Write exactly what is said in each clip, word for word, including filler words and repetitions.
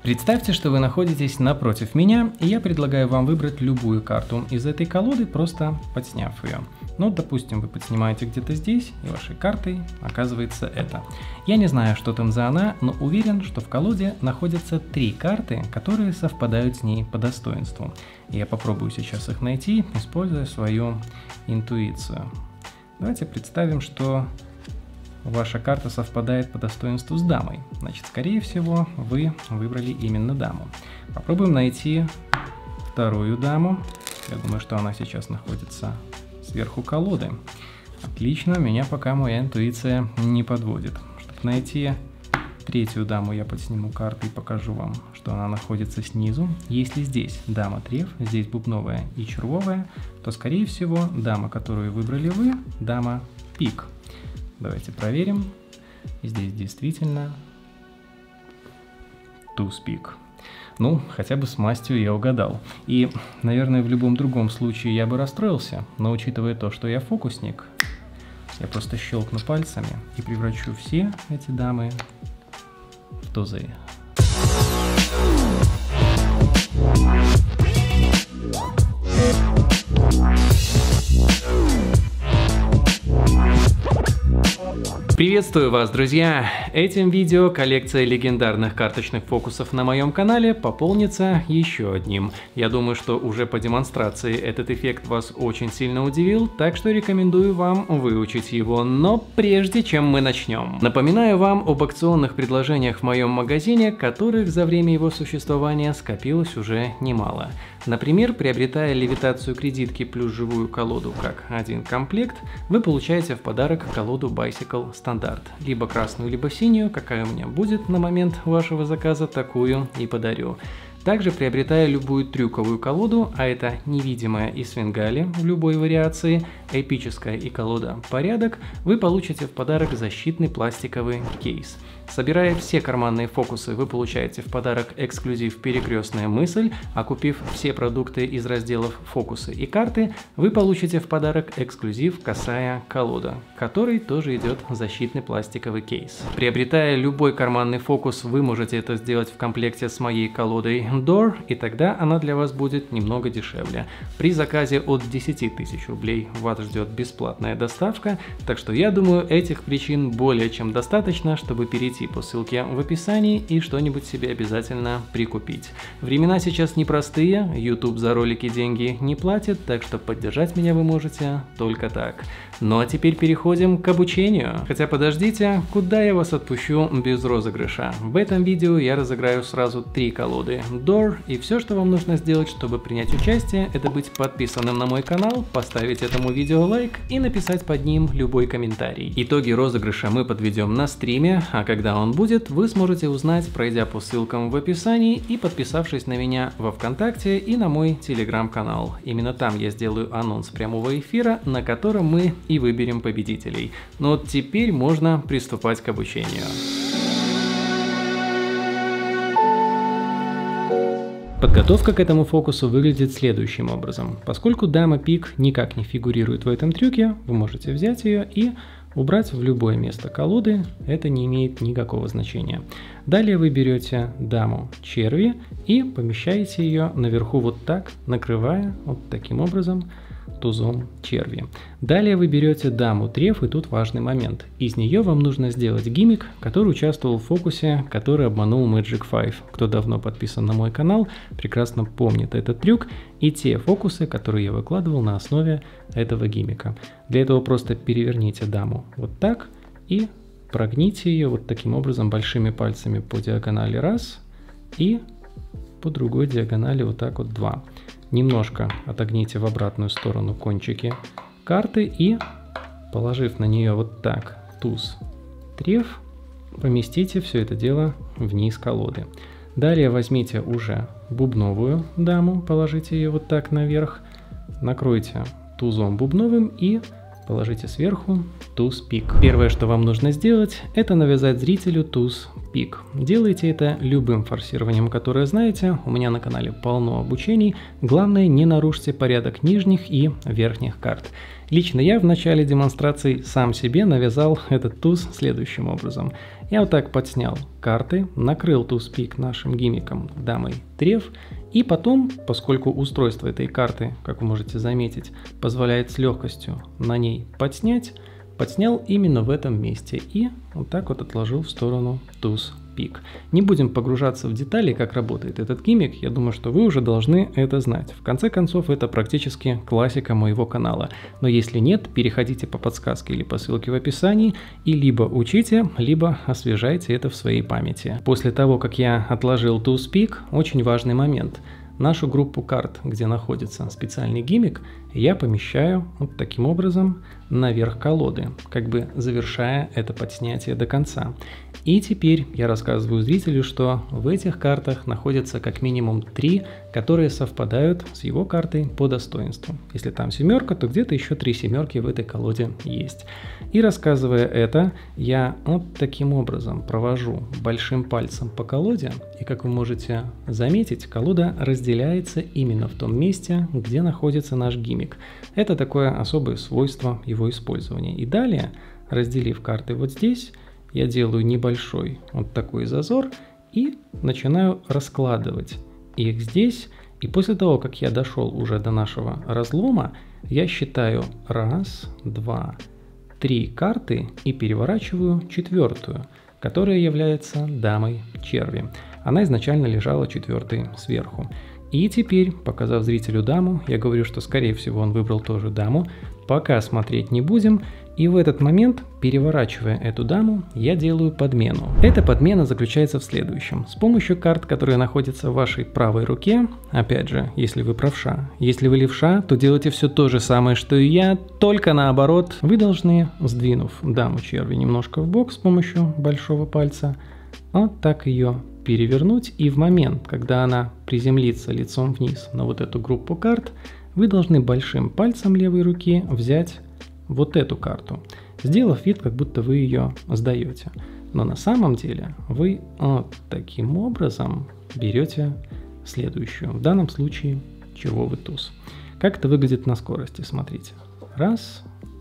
Представьте, что вы находитесь напротив меня, и я предлагаю вам выбрать любую карту из этой колоды, просто подсняв ее. Ну, допустим, вы подснимаете где-то здесь, и вашей картой оказывается это. Я не знаю, что там за она, но уверен, что в колоде находятся три карты, которые совпадают с ней по достоинству. И я попробую сейчас их найти, используя свою интуицию. Давайте представим, что ваша карта совпадает по достоинству с дамой. Значит, скорее всего, вы выбрали именно даму. Попробуем найти вторую даму. Я думаю, что она сейчас находится сверху колоды. Отлично, меня пока моя интуиция не подводит. Чтобы найти третью даму, я подсниму карту и покажу вам, что она находится снизу. Если здесь дама треф, здесь бубновая и червовая, то, скорее всего, дама, которую выбрали вы, дама пик. Давайте проверим. Здесь действительно туз пик. Ну, хотя бы с мастью я угадал. И, наверное, в любом другом случае я бы расстроился, но учитывая то, что я фокусник, я просто щелкну пальцами и превращу все эти дамы в тузы. Приветствую вас, друзья! Этим видео коллекция легендарных карточных фокусов на моем канале пополнится еще одним. Я думаю, что уже по демонстрации этот эффект вас очень сильно удивил, так что рекомендую вам выучить его. Но прежде чем мы начнем, напоминаю вам об акционных предложениях в моем магазине, которых за время его существования скопилось уже немало. Например, приобретая левитацию кредитки плюс живую колоду как один комплект, вы получаете в подарок колоду Bicycle стандарт. Либо красную, либо синюю, какая у меня будет на момент вашего заказа, такую и подарю. Также, приобретая любую трюковую колоду, а это невидимая и свингали в любой вариации, эпическая и колода порядок, вы получите в подарок защитный пластиковый кейс. Собирая все карманные фокусы, вы получаете в подарок эксклюзив «Перекрестная мысль», а купив все продукты из разделов «Фокусы» и «Карты», вы получите в подарок эксклюзив «Косая колода», который тоже идет защитный пластиковый кейс. Приобретая любой карманный фокус, вы можете это сделать в комплекте с моей колодой Door, и тогда она для вас будет немного дешевле. При заказе от десяти тысяч рублей вас ждет бесплатная доставка, так что я думаю, этих причин более чем достаточно, чтобы перейти по ссылке в описании и что-нибудь себе обязательно прикупить. Времена сейчас непростые, YouTube за ролики деньги не платит, так что поддержать меня вы можете только так. Ну а теперь переходим к обучению. Хотя подождите, куда я вас отпущу без розыгрыша? В этом видео я разыграю сразу три колоды Door, и все, что вам нужно сделать, чтобы принять участие, это быть подписанным на мой канал, поставить этому видео лайк и написать под ним любой комментарий. Итоги розыгрыша мы подведем на стриме, а когда он будет, вы сможете узнать, пройдя по ссылкам в описании и подписавшись на меня во ВКонтакте и на мой телеграм-канал. Именно там я сделаю анонс прямого эфира, на котором мы и выберем победителей. Но вот теперь можно приступать к обучению. Подготовка к этому фокусу выглядит следующим образом. Поскольку дама пик никак не фигурирует в этом трюке, вы можете взять ее и убрать в любое место колоды, это не имеет никакого значения. Далее вы берете даму черви и помещаете ее наверху вот так, накрывая вот таким образом тузом черви. Далее вы берете даму треф, и тут важный момент. Из нее вам нужно сделать гиммик, который участвовал в фокусе, который обманул Magic пять. Кто давно подписан на мой канал, прекрасно помнит этот трюк и те фокусы, которые я выкладывал на основе этого гиммика. Для этого просто переверните даму вот так и прогните ее вот таким образом большими пальцами по диагонали раз и по другой диагонали вот так вот два. Немножко отогните в обратную сторону кончики карты и, положив на нее вот так туз треф, поместите все это дело вниз колоды. Далее возьмите уже бубновую даму, положите ее вот так наверх, накройте тузом бубновым и положите сверху туз пик. Первое, что вам нужно сделать, это навязать зрителю туз пик. Делайте это любым форсированием, которое знаете. У меня на канале полно обучений. Главное, не нарушьте порядок нижних и верхних карт. Лично я в начале демонстрации сам себе навязал этот туз следующим образом. Я вот так подснял карты, накрыл туз-пик нашим гиммиком дамой треф, и потом, поскольку устройство этой карты, как вы можете заметить, позволяет с легкостью на ней подснять, подснял именно в этом месте и вот так вот отложил в сторону туз-пик. Не будем погружаться в детали, как работает этот гиммик, я думаю, что вы уже должны это знать. В конце концов, это практически классика моего канала. Но если нет, переходите по подсказке или по ссылке в описании и либо учите, либо освежайте это в своей памяти. После того, как я отложил туз-пик, очень важный момент. Нашу группу карт, где находится специальный гиммик, я помещаю вот таким образом наверх колоды, как бы завершая это подснятие до конца. И теперь я рассказываю зрителю, что в этих картах находятся как минимум три, которые совпадают с его картой по достоинству. Если там семерка, то где-то еще три семерки в этой колоде есть. И рассказывая это, я вот таким образом провожу большим пальцем по колоде, и как вы можете заметить, колода разделяется именно в том месте, где находится наш гиммик. Это такое особое свойство его использования. И далее, разделив карты вот здесь, я делаю небольшой вот такой зазор и начинаю раскладывать их здесь. И после того, как я дошел уже до нашего разлома, я считаю раз, два, три карты и переворачиваю четвертую, которая является дамой черви. Она изначально лежала четвертой сверху. И теперь, показав зрителю даму, я говорю, что скорее всего он выбрал тоже даму. Пока смотреть не будем. И в этот момент, переворачивая эту даму, я делаю подмену. Эта подмена заключается в следующем. С помощью карт, которые находятся в вашей правой руке, опять же, если вы правша, если вы левша, то делайте все то же самое, что и я, только наоборот. Вы должны, сдвинув даму черви немножко в бок с помощью большого пальца, вот так ее перевернуть, и в момент, когда она приземлится лицом вниз на вот эту группу карт, вы должны большим пальцем левой руки взять вот эту карту, сделав вид, как будто вы ее сдаете. Но на самом деле вы вот таким образом берете следующую, в данном случае червовый туз. Как это выглядит на скорости, смотрите. Раз,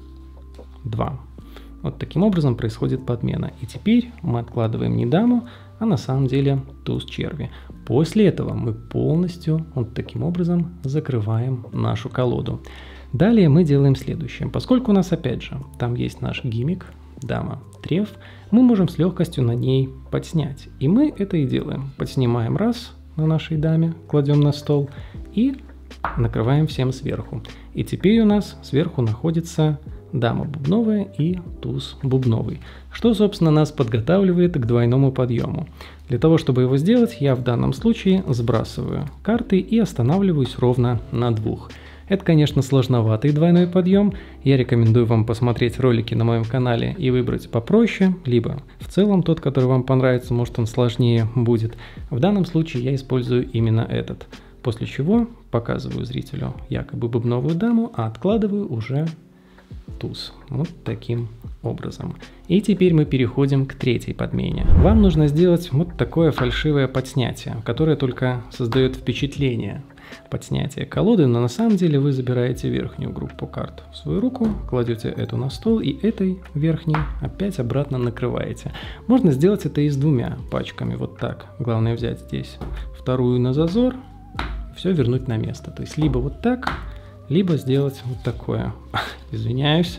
два. Вот таким образом происходит подмена. И теперь мы откладываем не даму, а на самом деле туз черви. После этого мы полностью вот таким образом закрываем нашу колоду. Далее мы делаем следующее. Поскольку у нас опять же там есть наш гиммик, дама треф, мы можем с легкостью на ней подснять. И мы это и делаем. Подснимаем раз на нашей даме, кладем на стол и накрываем всем сверху. И теперь у нас сверху находится дама бубновая и туз бубновый, что, собственно, нас подготавливает к двойному подъему. Для того, чтобы его сделать, я в данном случае сбрасываю карты и останавливаюсь ровно на двух. Это, конечно, сложноватый двойной подъем. Я рекомендую вам посмотреть ролики на моем канале и выбрать попроще, либо в целом тот, который вам понравится, может он сложнее будет. В данном случае я использую именно этот. После чего показываю зрителю якобы бубновую даму, а откладываю уже туз. Вот таким образом. И теперь мы переходим к третьей подмене. Вам нужно сделать вот такое фальшивое подснятие, которое только создает впечатление подснятия колоды, но на самом деле вы забираете верхнюю группу карт в свою руку, кладете эту на стол и этой верхней опять обратно накрываете. Можно сделать это и с двумя пачками, вот так. Главное взять здесь вторую на зазор, все вернуть на место. То есть либо вот так, либо сделать вот такое, извиняюсь,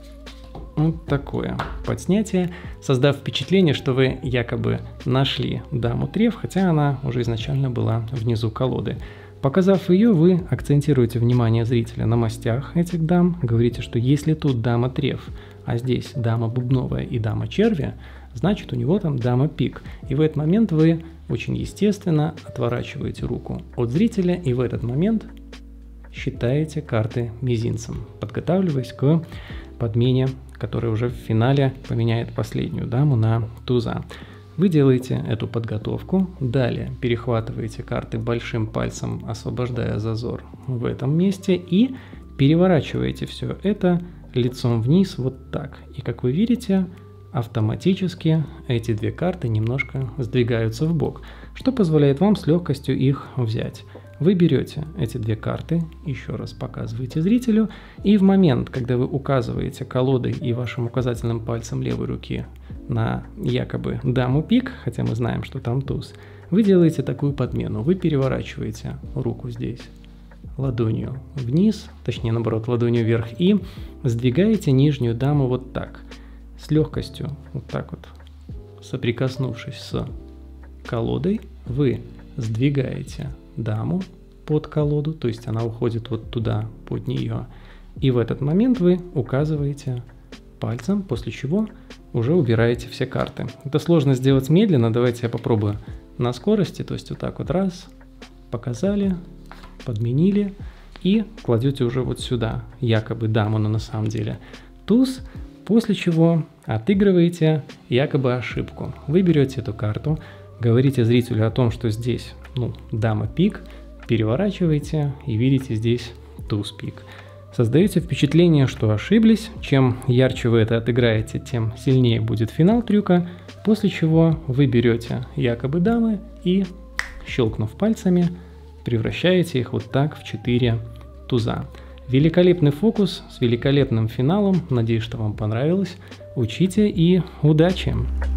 вот такое подснятие, создав впечатление, что вы якобы нашли даму треф, хотя она уже изначально была внизу колоды. Показав ее, вы акцентируете внимание зрителя на мастях этих дам, говорите, что если тут дама треф, а здесь дама бубновая и дама черви, значит у него там дама пик. И в этот момент вы очень естественно отворачиваете руку от зрителя и в этот момент считаете карты мизинцем, подготавливаясь к подмене, которая уже в финале поменяет последнюю даму на туза. Вы делаете эту подготовку, далее перехватываете карты большим пальцем, освобождая зазор в этом месте и переворачиваете все это лицом вниз вот так. И как вы видите, автоматически эти две карты немножко сдвигаются в бок. что позволяет вам с легкостью их взять. Вы берете эти две карты, еще раз показываете зрителю, и в момент, когда вы указываете колодой и вашим указательным пальцем левой руки на якобы даму пик, хотя мы знаем, что там туз, вы делаете такую подмену. Вы переворачиваете руку здесь ладонью вниз, точнее наоборот, ладонью вверх, и сдвигаете нижнюю даму вот так, с легкостью, вот так вот, соприкоснувшись с колодой, вы сдвигаете даму под колоду, то есть она уходит вот туда, под нее, и в этот момент вы указываете пальцем, после чего уже убираете все карты. Это сложно сделать медленно, давайте я попробую на скорости, то есть вот так вот раз, показали, подменили и кладете уже вот сюда, якобы даму, но на самом деле туз, после чего отыгрываете якобы ошибку. Вы берете эту карту, говорите зрителю о том, что здесь, ну, дама пик, переворачиваете и видите здесь туз пик. Создаете впечатление, что ошиблись. Чем ярче вы это отыграете, тем сильнее будет финал трюка, после чего вы берете якобы дамы и, щелкнув пальцами, превращаете их вот так в четыре туза. Великолепный фокус с великолепным финалом. Надеюсь, что вам понравилось. Учите и удачи!